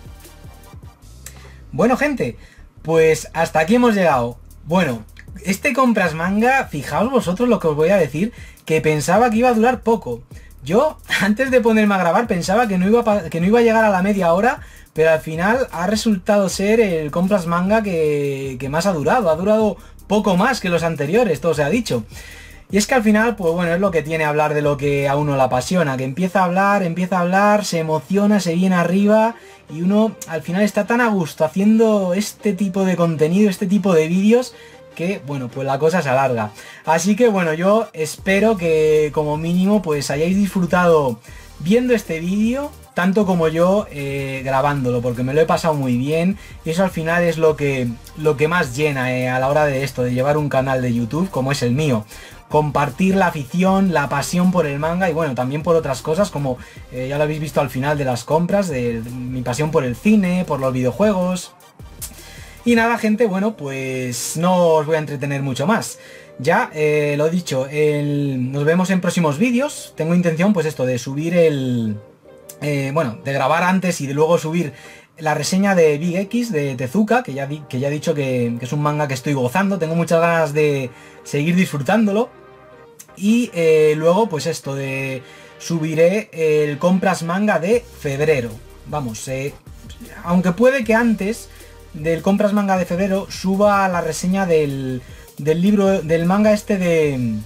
Bueno, gente, pues hasta aquí hemos llegado. Bueno, este compras manga, fijaos vosotros lo que os voy a decir, que pensaba que iba a durar poco. Yo, antes de ponerme a grabar, pensaba que no iba a, que no iba a llegar a la media hora, pero al final ha resultado ser el compras manga que, que más ha durado. Ha durado poco más que los anteriores, todo se ha dicho. Y es que al final, pues bueno, es lo que tiene hablar de lo que a uno le apasiona, que empieza a hablar, empieza a hablar, se emociona, se viene arriba y uno al final está tan a gusto haciendo este tipo de contenido, este tipo de vídeos, que bueno, pues la cosa se alarga. Así que bueno, yo espero que como mínimo pues hayáis disfrutado viendo este vídeo, tanto como yo eh, grabándolo, porque me lo he pasado muy bien y eso al final es lo que, lo que más llena eh, a la hora de esto, de llevar un canal de YouTube como es el mío. Compartir la afición, la pasión por el manga y bueno, también por otras cosas como eh, ya lo habéis visto al final de las compras, de, de mi pasión por el cine, por los videojuegos. Y nada, gente, bueno, pues no os voy a entretener mucho más. Ya, eh, lo dicho, el, nos vemos en próximos vídeos. Tengo intención, pues esto, de subir el... Eh, bueno, de grabar antes y de luego subir la reseña de Big X, de Tezuka, que ya, di, que ya he dicho que, que es un manga que estoy gozando. Tengo muchas ganas de seguir disfrutándolo. Y eh, luego, pues esto, de subiré el compras manga de febrero. Vamos, eh, aunque puede que antes del compras manga de febrero suba la reseña del, del libro, del manga este de,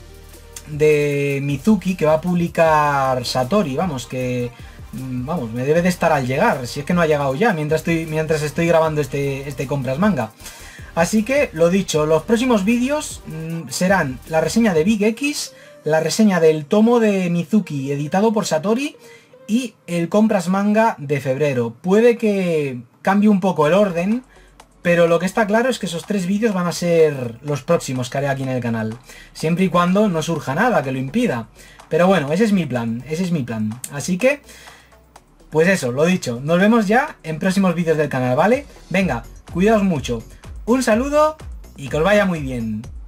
de Mizuki que va a publicar Satori, vamos, que vamos, me debe de estar al llegar, si es que no ha llegado ya, mientras estoy, mientras estoy grabando este, este compras manga. Así que, lo dicho, los próximos vídeos mmm, serán la reseña de Big X, la reseña del tomo de Mizuki editado por Satori y el compras manga de febrero. Puede que cambie un poco el orden, pero lo que está claro es que esos tres vídeos van a ser los próximos que haré aquí en el canal. Siempre y cuando no surja nada que lo impida. Pero bueno, ese es mi plan, ese es mi plan. Así que, pues eso, lo dicho. Nos vemos ya en próximos vídeos del canal, ¿vale? Venga, cuidaos mucho. Un saludo y que os vaya muy bien.